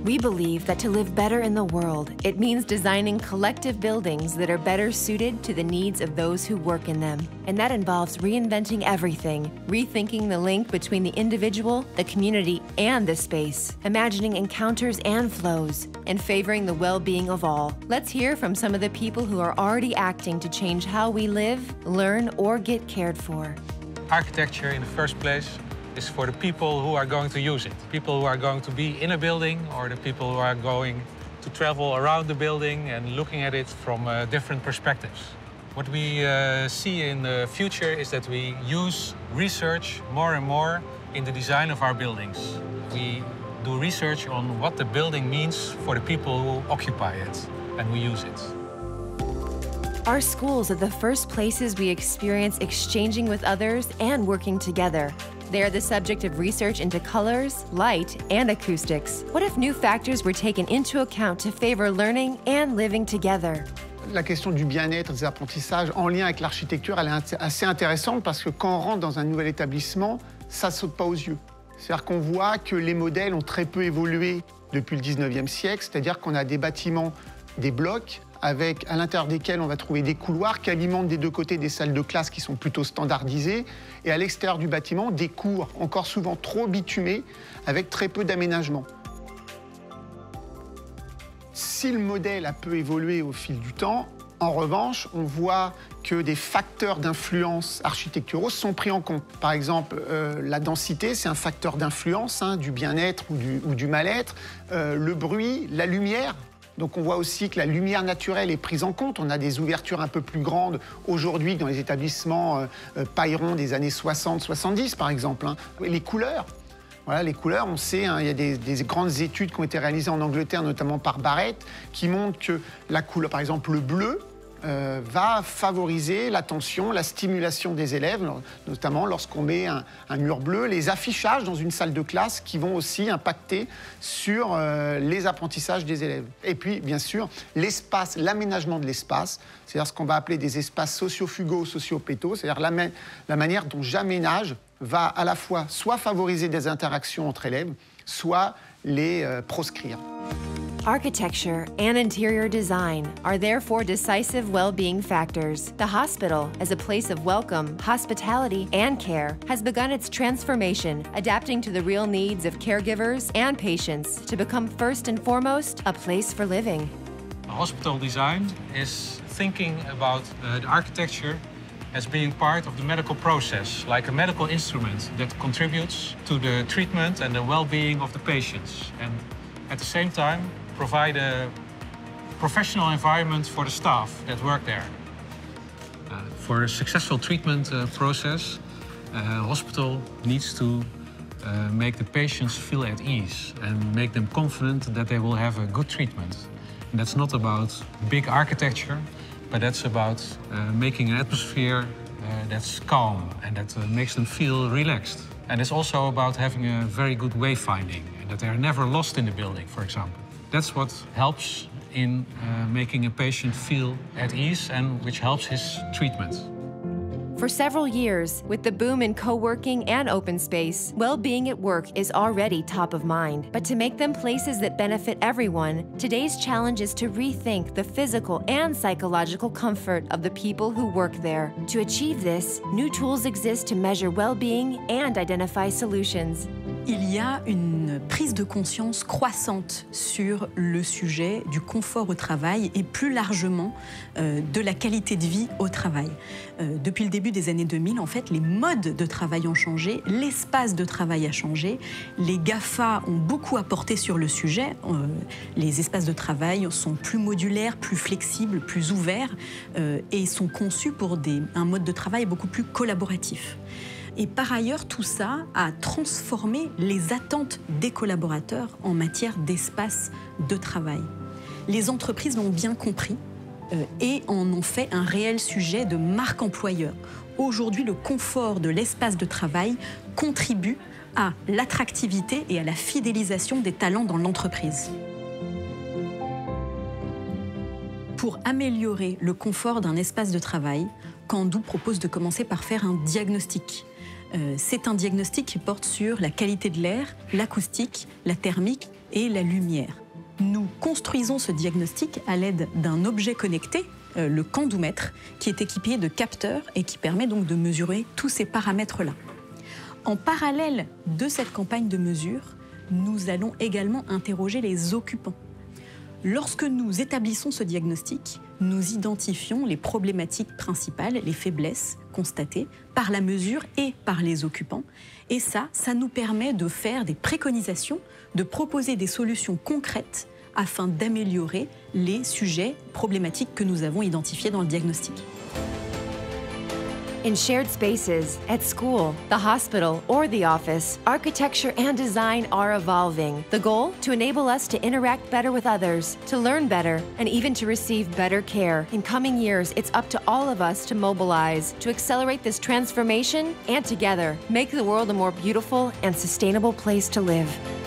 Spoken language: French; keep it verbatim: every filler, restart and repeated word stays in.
We believe that to live better in the world, it means designing collective buildings that are better suited to the needs of those who work in them. And that involves reinventing everything, rethinking the link between the individual, the community, and the space, imagining encounters and flows, and favoring the well-being of all. Let's hear from some of the people who are already acting to change how we live, learn, or get cared for. Architecture, in the first place, is for the people who are going to use it. People who are going to be in a building, or the people who are going to travel around the building and looking at it from uh, different perspectives. What we uh, see in the future is that we use research more and more in the design of our buildings. We do research on what the building means for the people who occupy it, and who use it. Our schools are the first places we experience exchanging with others and working together. They are the subject of research into colors, light, and acoustics. What if new factors were taken into account to favor learning and living together? La question du bien-être, des apprentissages en lien avec l'architecture, elle est assez intéressante parce que quand on rentre dans un nouvel établissement, ça ne saute pas aux yeux. C'est-à-dire qu'on voit que les modèles ont très peu évolué depuis le dix-neuvième siècle, c'est-à-dire qu'on a des bâtiments, des blocs, avec, à l'intérieur desquels on va trouver des couloirs qui alimentent des deux côtés des salles de classe qui sont plutôt standardisées, et à l'extérieur du bâtiment, des cours encore souvent trop bitumés, avec très peu d'aménagement. Si le modèle a peu évolué au fil du temps, en revanche, on voit que des facteurs d'influence architecturaux sont pris en compte. Par exemple, euh, la densité, c'est un facteur d'influence hein, du bien-être ou du, ou du mal-être. Euh, le bruit, la lumière. Donc on voit aussi que la lumière naturelle est prise en compte. On a des ouvertures un peu plus grandes aujourd'hui dans les établissements euh, Pailleron des années soixante soixante-dix, par exemple. Hein. Les couleurs. Voilà, les couleurs, on sait, hein, il y a des, des grandes études qui ont été réalisées en Angleterre, notamment par Barrett, qui montrent que la couleur, par exemple le bleu, euh, va favoriser l'attention, la stimulation des élèves, notamment lorsqu'on met un, un mur bleu, les affichages dans une salle de classe qui vont aussi impacter sur euh, les apprentissages des élèves. Et puis, bien sûr, l'espace, l'aménagement de l'espace, c'est-à-dire ce qu'on va appeler des espaces sociofugaux, sociopétaux, c'est-à-dire la, la manière dont j'aménage va à la fois soit favoriser des interactions entre élèves, soit les euh, proscrire. Architecture and interior design are therefore decisive well-being factors. The hospital, as a place of welcome, hospitality, and care, has begun its transformation, adapting to the real needs of caregivers and patients to become first and foremost a place for living. Hospital design is thinking about uh, the architecture as being part of the medical process, like a medical instrument that contributes to the treatment and the well-being of the patients. And at the same time, provide a professional environment for the staff that work there. Uh, for a successful treatment uh, process, a hospital needs to uh, make the patients feel at ease and make them confident that they will have a good treatment. And that's not about big architecture, but that's about uh, making an atmosphere uh, that's calm and that uh, makes them feel relaxed. And it's also about having a very good wayfinding, and that they're never lost in the building, for example. That's what helps in uh, making a patient feel at ease and which helps his treatment. For several years, with the boom in co-working and open space, well-being at work is already top of mind. But to make them places that benefit everyone, today's challenge is to rethink the physical and psychological comfort of the people who work there. To achieve this, new tools exist to measure well-being and identify solutions. Il y a une prise de conscience croissante sur le sujet du confort au travail et plus largement euh, de la qualité de vie au travail. Euh, depuis le début des années deux mille, en fait, les modes de travail ont changé, l'espace de travail a changé, les GAFA ont beaucoup apporté sur le sujet. Euh, les espaces de travail sont plus modulaires, plus flexibles, plus ouverts euh, et sont conçus pour des, un mode de travail beaucoup plus collaboratif. Et par ailleurs, tout ça a transformé les attentes des collaborateurs en matière d'espace de travail. Les entreprises l'ont bien compris euh, et en ont fait un réel sujet de marque employeur. Aujourd'hui, le confort de l'espace de travail contribue à l'attractivité et à la fidélisation des talents dans l'entreprise. Pour améliorer le confort d'un espace de travail, Kandou propose de commencer par faire un diagnostic. Euh, c'est un diagnostic qui porte sur la qualité de l'air, l'acoustique, la thermique et la lumière. Nous construisons ce diagnostic à l'aide d'un objet connecté, euh, le candoumètre, qui est équipé de capteurs et qui permet donc de mesurer tous ces paramètres-là. En parallèle de cette campagne de mesure, nous allons également interroger les occupants. Lorsque nous établissons ce diagnostic, nous identifions les problématiques principales, les faiblesses constatées par la mesure et par les occupants. Et ça, ça nous permet de faire des préconisations, de proposer des solutions concrètes afin d'améliorer les sujets problématiques que nous avons identifiés dans le diagnostic. In shared spaces, at school, the hospital, or the office, architecture and design are evolving. The goal? To enable us to interact better with others, to learn better, and even to receive better care. In coming years, it's up to all of us to mobilize, to accelerate this transformation, and together, make the world a more beautiful and sustainable place to live.